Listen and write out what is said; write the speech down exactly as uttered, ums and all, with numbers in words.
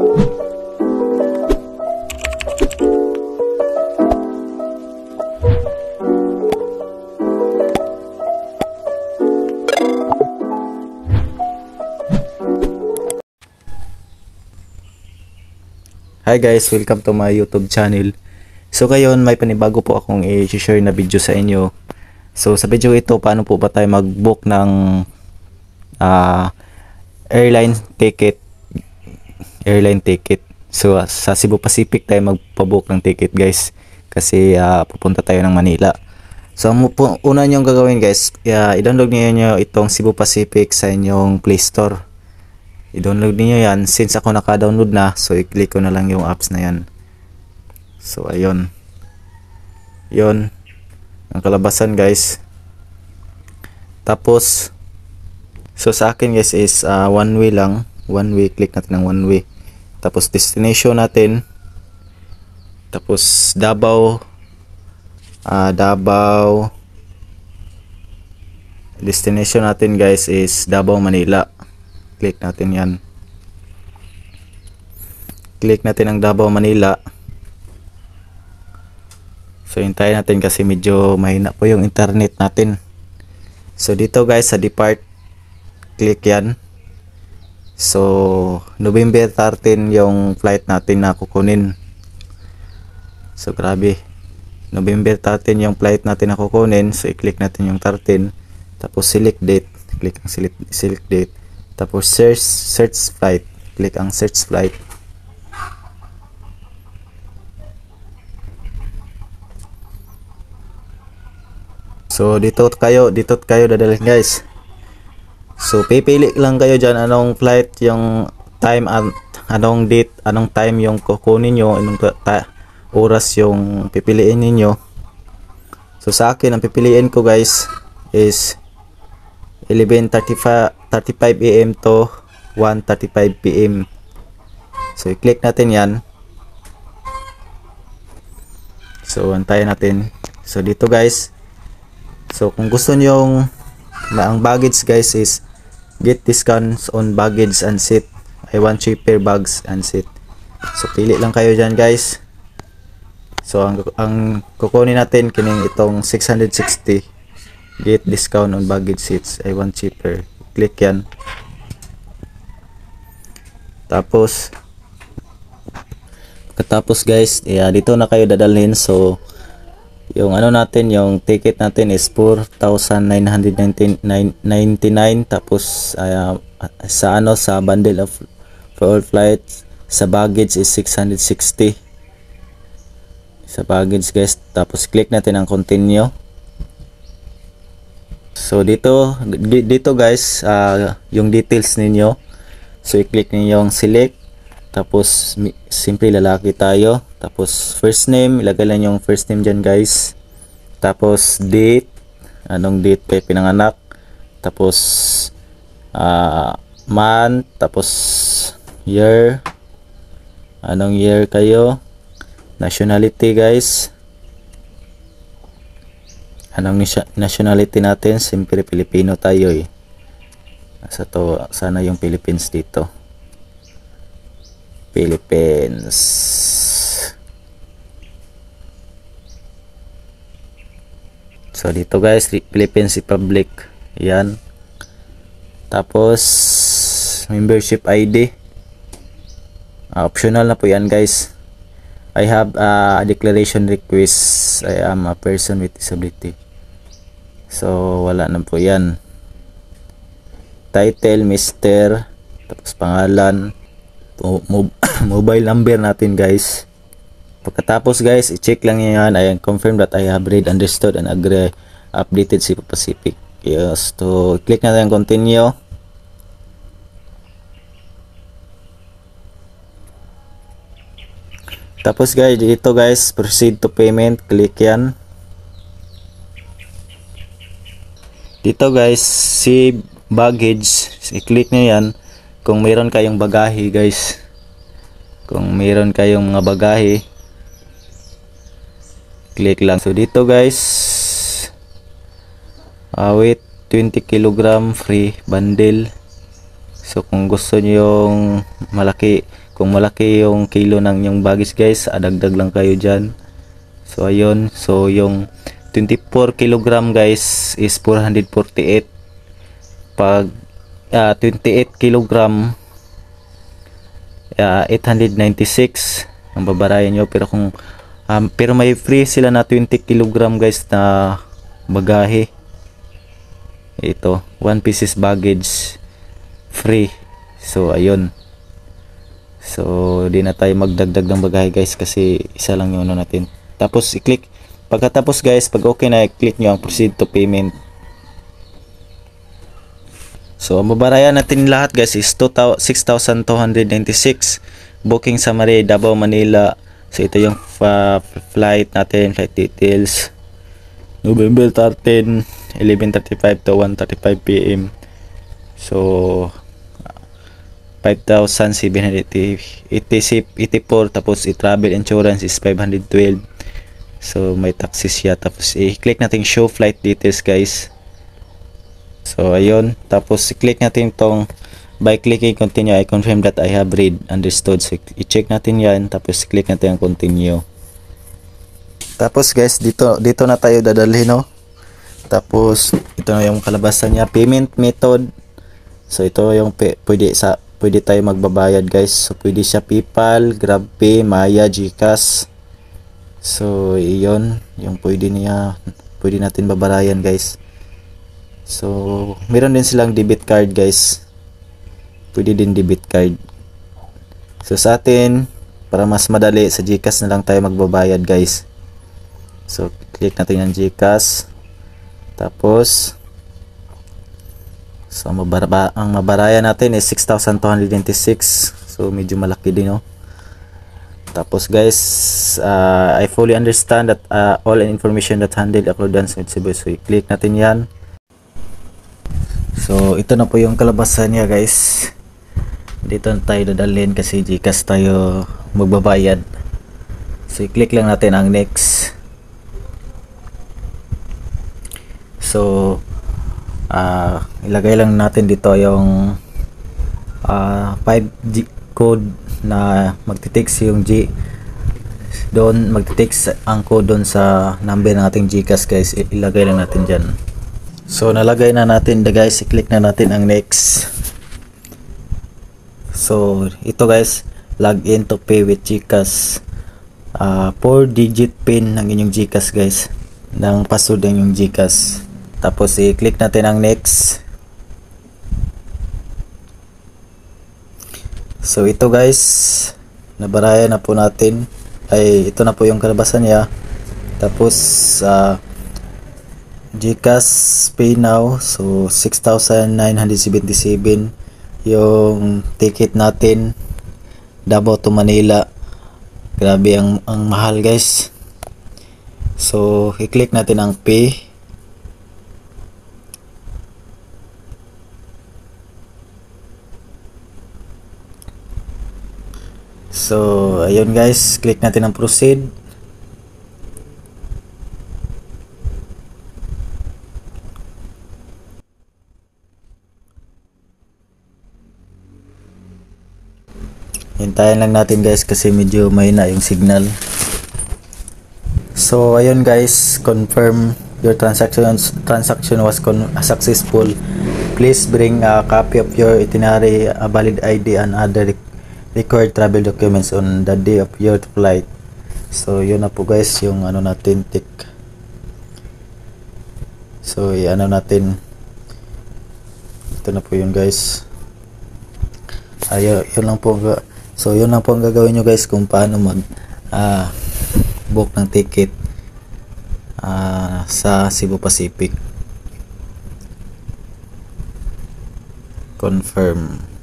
Hi guys, welcome to my YouTube channel. So ngayon may panibago po akong i-share na video sa inyo. So sa video ito, paano po ba tayo mag-book ng uh, airline ticket airline ticket. So uh, sa Cebu Pacific tayo magpa-book ng ticket guys, kasi uh, pupunta tayo ng Manila. So ang una nyo gagawin guys, uh, i-download niyo itong Cebu Pacific sa inyong Play Store. I-download niyo yan. Since ako naka-download na, so i-click ko na lang yung apps na yan. So ayun, yun ang kalabasan guys. Tapos so sa akin guys is uh, one way lang, one way. Click natin ng one way. Tapos destination natin, tapos Davao, uh, Davao destination natin guys is Davao, Manila. Click natin yan. Click natin ang Davao, Manila. So hintayin natin kasi medyo mahina po yung internet natin. So dito guys sa depart, click yan. So November thirteen yung flight natin na kukunin. So grabe, November thirteen yung flight natin na kukunin. So i-click natin yung thirteen. Tapos select date. Click ang select, select date. Tapos search, search flight. Click ang search flight. So dito kayo, dito kayo dadalhin guys. So pipili lang kayo dyan anong flight, yung time, at anong date, anong time yung kukunin nyo, anong oras yung pipiliin ninyo. So sa akin ang pipiliin ko guys is eleven thirty-five a m to one thirty-five p m So i-click natin yan. So antayin natin. So dito guys, so kung gusto nyo ang baggage guys is get discounts on baggage and seat. I want cheaper bags and seat. So pili lang kayo dyan guys. So ang, ang kukunin natin kining itong six hundred sixty. Get discount on baggage seats. I want cheaper. Click yan. Tapos katapos guys, yeah, dito na kayo dadalhin. So yung ano natin, yung ticket natin is four thousand nine hundred ninety-nine. Tapos uh, sa ano, sa bundle of for all flights, sa baggage is six hundred sixty. Sa baggage guys. Tapos click natin ang continue. So dito dito guys, uh, yung details ninyo. So i-click niyo yung select. Tapos simple lalaki tayo. Tapos first name, ilagay lang yung first name dyan guys. Tapos date, anong date kayo pinanganak. Tapos uh, month, tapos year, anong year kayo. Nationality guys, anong nationality natin. Siyempre Pilipino tayo eh. Sa to, sana yung Philippines dito. Philippines. So dito guys, Philippines Republic. Yan. Tapos membership I D. Uh, optional na po yan guys. I have a declaration request. I am a person with disability. So wala na po yan. Title, Mister, tapos pangalan, mobile number natin guys. Pagkatapos guys, i-check lang yan. I confirm that I have read, understood, and agree updated Cebu Pacific. Yes, to click natin continue. Tapos guys, dito guys, proceed to payment, click yan. Dito guys, si baggage, i-click nyo yan kung mayroon kayong bagahe guys. Kung mayroon kayong mga bagahe, click lang. So dito guys, uh, weight twenty kilogram free bundle. So kung gusto nyo yung malaki, kung malaki yung kilo ng yung baggage guys, adagdag lang kayo dyan. So ayun, so yung twenty-four kilogram guys is four hundred forty-eight. Pag uh, twenty-eight kilogram, uh, eight hundred ninety-six ang babarayan nyo. Pero kung um, pero may free sila na twenty kilogram guys na bagahe. Ito, one pieces baggage free. So ayun, so di na tayo magdagdag ng bagahe guys kasi isa lang yung ano natin. Tapos i-click, pagkatapos guys, pag okay na, i-click nyo ang proceed to payment. So ang babarayan natin lahat guys is six thousand two hundred ninety-six. Booking summary, Davao, Manila. So ito yung uh, flight natin, flight details, November thirteenth, eleven thirty-five to one thirty-five p m So five thousand seven hundred eighty-four. Tapos i-travel insurance is five hundred twelve. So may taxes siya. Tapos i-click natin show flight details guys. So ayun, tapos i-click natin tong by clicking continue, I confirm that I have read, understood. So i-check natin yan, tapos i-click natin ang continue. Tapos guys, dito dito na tayo dadalhin, no. Tapos ito na yung kalabasan niya, payment method. So ito yung pwede sa pwede tayo magbabayad guys. So pwede siya PayPal, GrabPay, Maya, GCash. So iyon yung pwede niya, pwede natin babarayan guys. So meron din silang debit card guys, pwede din debit card. So sa atin, para mas madali, sa GCash na lang tayo magbabayad guys. So click natin ang GCash. Tapos so mabara, ang mabarayan natin is six thousand two hundred ninety-six. So medyo malaki din, no. Tapos guys, uh, I fully understand that uh, all information that handled accordance with Cebu. So i-click natin yan. So ito na po yung kalabasan niya guys. Dito na tayo dadalhin kasi GCash tayo magbabayad. So i-click lang natin ang next. So uh, ilagay lang natin dito yung uh, five G code na magte-text yung G doon, magte-text ang code doon sa number ng ating GCash guys. Ilagay lang natin dyan. So nalagay na natin the guys, i-click na natin ang next. So ito guys, log in to pay with GCash. uh, four digit pin ng inyong GCash guys, ng password ng inyong GCash. Tapos i-click natin ang next. So ito guys, nabarayan na po natin, ay ito na po yung kalabasan niya. Tapos uh, GCash pay now, so six thousand nine hundred seventy-seven yung ticket natin, Davao to Manila. Grabe ang, ang mahal guys. So i-click natin ang pay. So ayun guys, click natin ang proceed. Hintayin lang natin guys kasi medyo mahina yung signal. So ayun guys, confirm your transactions transaction was con successful. Please bring a copy of your itinerary, a valid I D and other required travel documents on the day of your flight. So yun na po guys yung ano natin, tick. So i-ano natin, ito na po yun guys. Ayun, yun lang po. So yun lang po ang gagawin nyo guys kung paano mag uh, book ng ticket uh, sa Cebu Pacific. Confirm.